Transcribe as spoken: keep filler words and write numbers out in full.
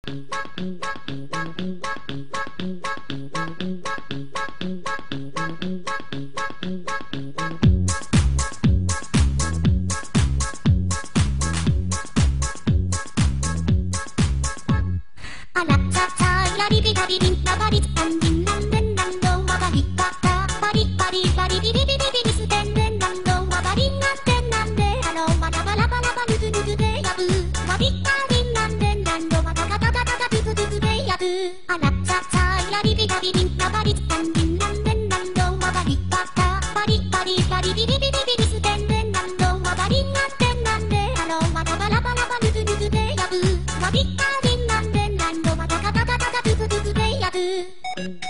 あらちゃちゃいらりびらりりんらばりつかんりんなんでんなんどんわばりばたばりばりばりびりびりびりすてんでんなんどんわばりんなんでんなんであろうわらばらばらばぬずぬずでやぶわびったりんなんでんなんどわたたたたたずずずずでやぶあらちゃちゃいらりびらりりんらばりつかんりんなんでんなんどんわばりばたばりばりばりびりびりびりすてんでんなんどんわばりんなんでんなんであろうわらばらばらばぬずぬずでやぶわびったりんなんでんなんどわたたたたたずずずでやぶ